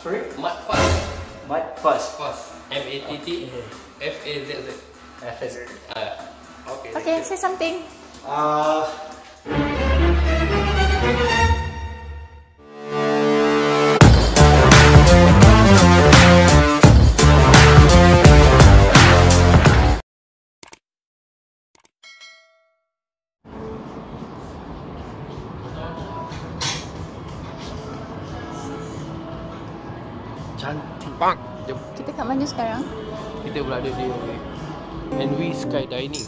Sorry? Mat Fast. Mat Fast. Fast. M-A-T-T-F-A-Z-Z. FS. Okay, say something. Cantik. Bang. Jom. Kita kat mana sekarang? Kita berada di NW Sky Dining.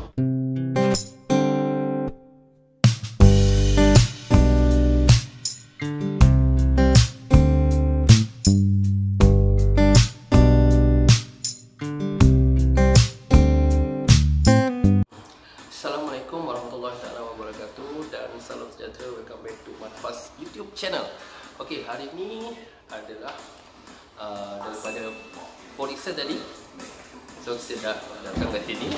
Assalamualaikum warahmatullahi wabarakatuh dan salam sejahtera. Welcome back to Mat Fast YouTube channel. Okey, hari ini adalah daripada Polisa tadi. So kita dah datang ke sini.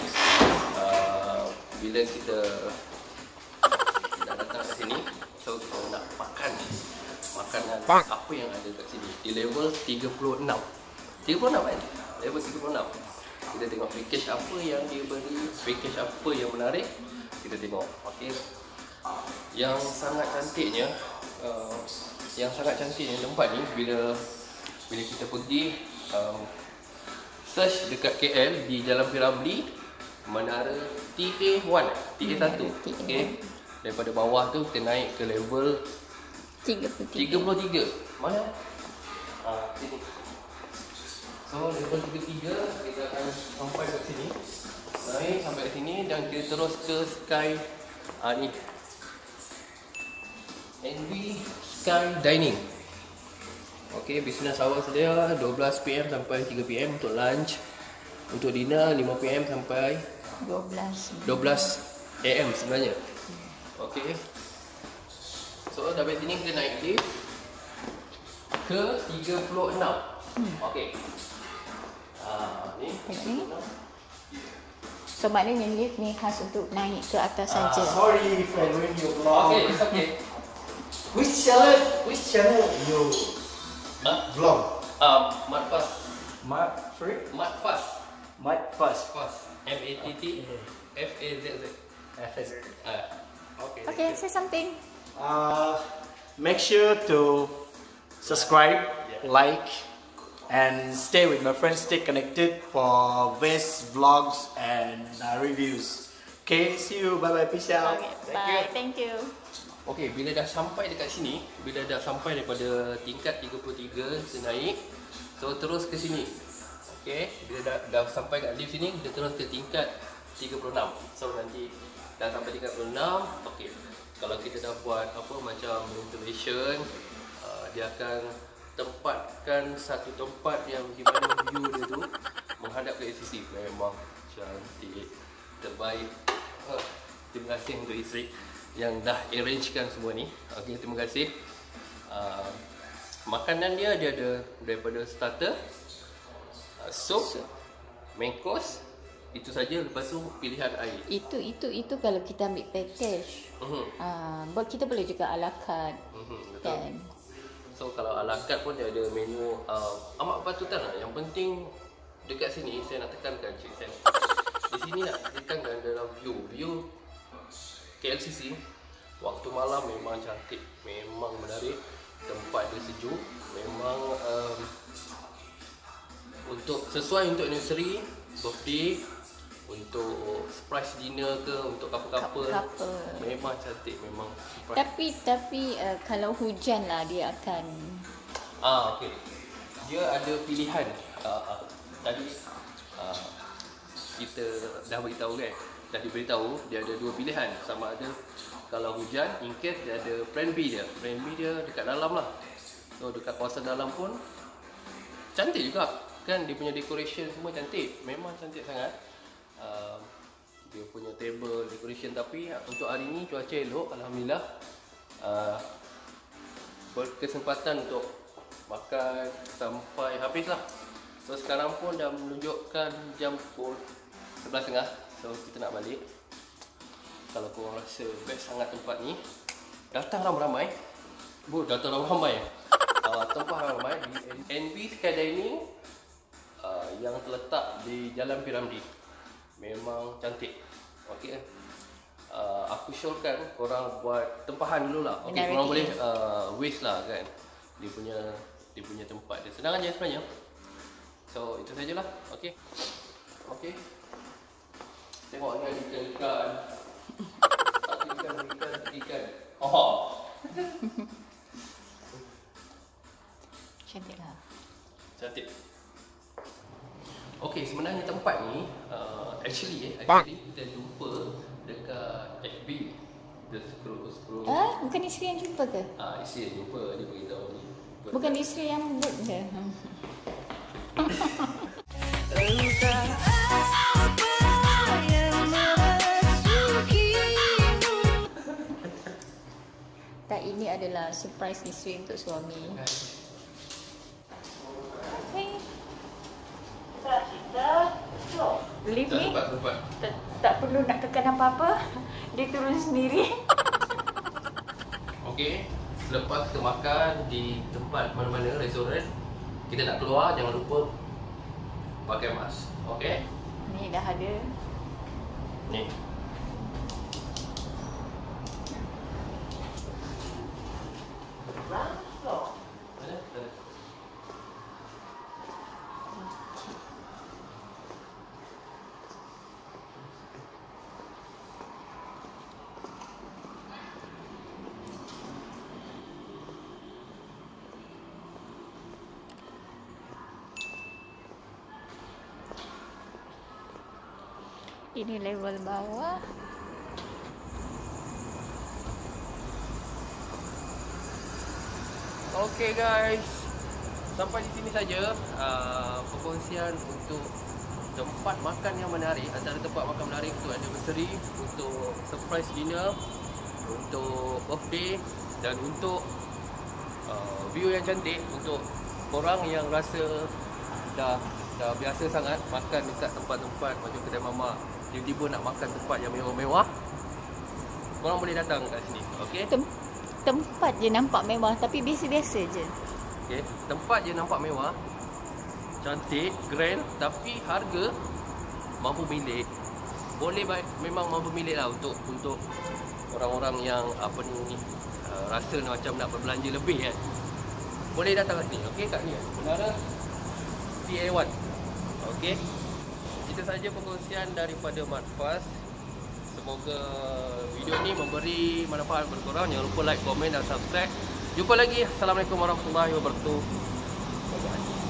Bila kita dah datang ke sini, so kita nak makan makanan apa yang ada kat sini di level 36. 36 kan? Level 36. Kita tengok package apa yang dia beri, package apa yang menarik, kita tengok. Okey. Yang sangat cantiknya tempat ni bila kita pergi search dekat KL di Jalan P. Ramlee, Menara TA1, TA1. Okey. Daripada bawah tu kita naik ke level 33. Mana? Sini. So level 33 kita akan sampai kat sini. Naik sampai kat sini dan kita terus ke Sky ni NW Sky Dining. Okey, business hours dia 12 PM sampai 3 PM untuk lunch. Untuk dinner 5 PM sampai 12 AM sebenarnya. Okey. So dari sini kita naik lift ke 36. Okey. Ni. So maknanya lift ni khas untuk naik ke atas saja. Sorry if I ruin your vlog. Okey, it's okay. Which channel you vlog? Mat Fast. Sorry? Mat Fast. Mat Fast. Fast. M-A-T-T-F-A-Z-Z. FS. Okay, say something. Make sure to subscribe, like, and stay with my friends. Stay connected for best vlogs and reviews. Okay, see you. Bye bye. Peace out. Okay, bye. Thank you. Okey, bila dah sampai dekat sini, bila dah sampai daripada tingkat 33 kita naik, so terus ke sini. Okey, bila dah sampai kat lift sini, kita terus ke tingkat 36. So nanti dah sampai tingkat 36, okey. Kalau kita dah buat apa macam ventilation, dia akan tempatkan satu tempat yang di mana view dia tu menghadap ke LCC. Memang cantik, terbaik. Terima kasih untuk isteri yang dah arrangekan semua ni. Okey, terima kasih. Makanan dia ada daripada starter, soup, main course, itu saja. Lepas tu pilihan air. Itu kalau kita ambil package. Kita boleh juga ala carte. Kan. So kalau ala carte pun dia ada menu amat patutan lah. Yang penting dekat sini saya nak tekankan cik saya. Di sini nak tekankan dalam view KLCC waktu malam memang cantik, memang menarik, tempat dia sejuk, memang sesuai untuk anniversary, birthday, untuk surprise dinner ke, untuk couple, memang cantik, memang surprise. Tapi kalau hujan lah dia akan okey. Dia ada pilihan. Tadi kita dah beritahu kan, dah diberitahu dia ada dua pilihan. Sama ada kalau hujan, in case dia ada plan B dia. Plan B dia dekat dalam lah. So dekat kawasan dalam pun cantik juga kan, dia punya decoration semua cantik. Memang cantik sangat. Dia punya table decoration. Tapi untuk hari ni cuaca elok, alhamdulillah. Berkesempatan untuk makan sampai habis lah. So sekarang pun dah menunjukkan jam pukul 11.30. So kita nak balik. Kalau korang rasa best sangat tempat ni, datang ramai-ramai. Datang ramai-ramai. Tempat ramai NB Skydiving yang terletak di Jalan Piramidi. Memang cantik. Okey. Aku syorkan korang buat tempahan dulu lah. Okey, korang boleh waste lah kan. Dia punya tempat dia. Senang aja sebenarnya. So itu sajalah. Okey. Okey. Tengok ni ada ikan-ikan. Ikan. Oh. Cantik lah. Cantik. Okey, sebenarnya tempat ni actually kita jumpa dekat FB. Dia scroll. Bukan isteri yang jumpa ke? Isteri yang jumpa, dia beritahu ni. Bukan isteri yang book ke? Tak, ini adalah surprise isteri untuk suami. Hey. Lift ni tak perlu nak tekan apa-apa. Dia turun sendiri. Okey, selepas kita makan di tempat mana-mana restoran, kita nak keluar, jangan lupa pakai mask. Okey? Ni dah ada. Ni. Ini level bawah. Okey guys, sampai di sini saja perkongsian untuk tempat makan yang menarik. Antara tempat makan menarik untuk anniversary, untuk surprise dinner, untuk birthday dan untuk view yang cantik untuk orang yang rasa dah biasa sangat makan dekat tempat-tempat macam kedai mamak, tiba-tiba nak makan tempat yang mewah-mewah, korang boleh datang kat sini. Okey? Tempat je nampak mewah tapi biasa-biasa je. Okey, tempat je nampak mewah, cantik, grand, tapi harga mampu milik. Boleh memang mampu milik lah untuk orang-orang yang rasa macam nak berbelanja lebih kan. Boleh datang kat sini. Okey, kat ni Menara PA1. Okey. Itu saja perkongsian daripada Madfaz. Semoga video ni memberi manfaat kepada korang. Jangan lupa like, komen dan subscribe. Jumpa lagi. Assalamualaikum warahmatullahi wabarakatuh. Bye bye.